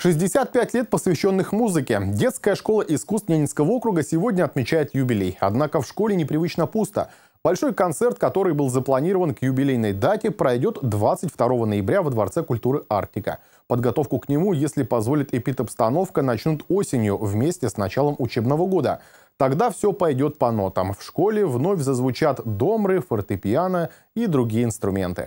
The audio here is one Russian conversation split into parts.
65 лет, посвященных музыке. Детская школа искусств Ненецкого округа сегодня отмечает юбилей. Однако в школе непривычно пусто. Большой концерт, который был запланирован к юбилейной дате, пройдет 22 ноября во Дворце культуры «Арктика». Подготовку к нему, если позволит эпидобстановка, начнут осенью вместе с началом учебного года. Тогда все пойдет по нотам. В школе вновь зазвучат домры, фортепиано и другие инструменты.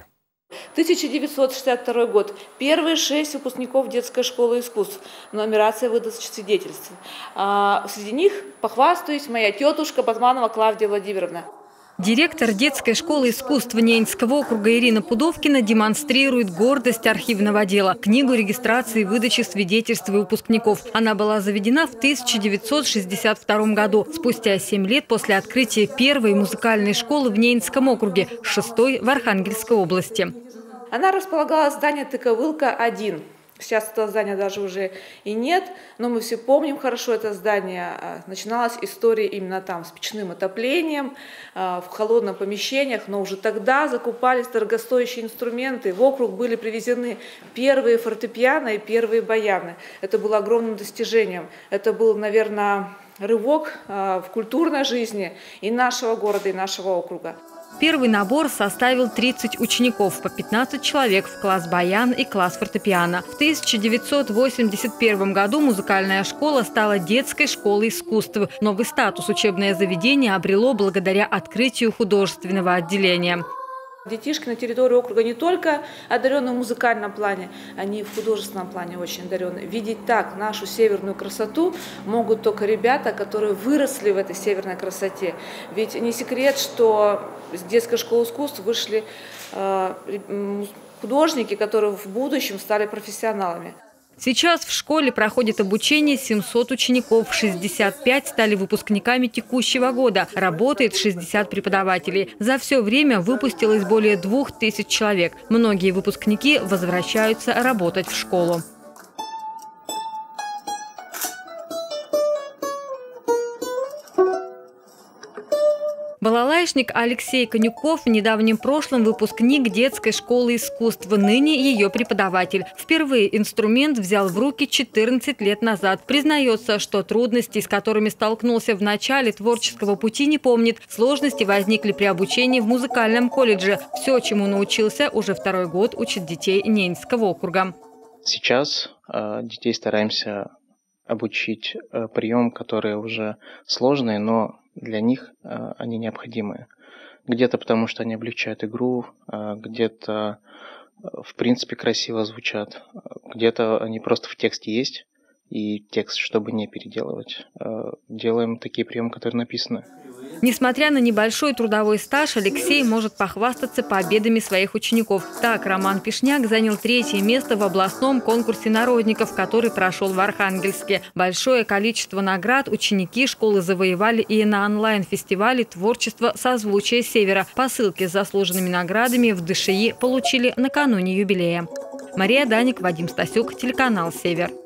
1962 год. Первые 6 выпускников детской школы искусств. Нумерация выдачи свидетельств. Среди них, похвастаюсь, моя тетушка Батманова Клавдия Владимировна. Директор детской школы искусств Ненецкого округа Ирина Пудовкина демонстрирует гордость архивного дела – книгу регистрации и выдачи свидетельств выпускников. Она была заведена в 1962 году, спустя 7 лет после открытия первой музыкальной школы в Ненецком округе, 6-й в Архангельской области. Она располагалась в здании Тыковылка-1. Сейчас этого здания даже уже и нет, но мы все помним хорошо это здание. Начиналась история именно там, с печным отоплением, в холодных помещениях, но уже тогда закупались дорогостоящие инструменты. В округ были привезены первые фортепиано и первые баяны. Это было огромным достижением. Это был, наверное, рывок в культурной жизни и нашего города, и нашего округа. Первый набор составил 30 учеников, по 15 человек в класс баян и класс фортепиано. В 1981 году музыкальная школа стала детской школой искусств. Новый статус учебное заведение обрело благодаря открытию художественного отделения. Детишки на территории округа не только одарены в музыкальном плане, они и в художественном плане очень одарены. Видеть так нашу северную красоту могут только ребята, которые выросли в этой северной красоте. Ведь не секрет, что из детской школы искусств вышли художники, которые в будущем стали профессионалами. Сейчас в школе проходит обучение 700 учеников, 65 стали выпускниками текущего года, работает 60 преподавателей. За все время выпустилось более 2000 человек. Многие выпускники возвращаются работать в школу. Балалайшник Алексей Конюков в недавнем прошлом выпускник детской школы искусств, ныне ее преподаватель. Впервые инструмент взял в руки 14 лет назад. Признается, что трудностей, с которыми столкнулся в начале творческого пути, не помнит. Сложности возникли при обучении в музыкальном колледже. Все, чему научился, уже второй год учит детей Ненецкого округа. Сейчас детей стараемся обучить приемам, которые уже сложные, но для них они необходимы. Где-то потому, что они облегчают игру, где-то в принципе красиво звучат, где-то они просто в тексте есть, и текст, чтобы не переделывать, делаем такие приемы, которые написаны. Несмотря на небольшой трудовой стаж, Алексей может похвастаться победами своих учеников. Так, Роман Пишняк занял 3-е место в областном конкурсе народников, который прошел в Архангельске. Большое количество наград ученики школы завоевали и на онлайн-фестивале творчества «Созвучие Севера». Посылки с заслуженными наградами в ДШИ получили накануне юбилея. Мария Даник, Вадим Стасюк, телеканал «Север».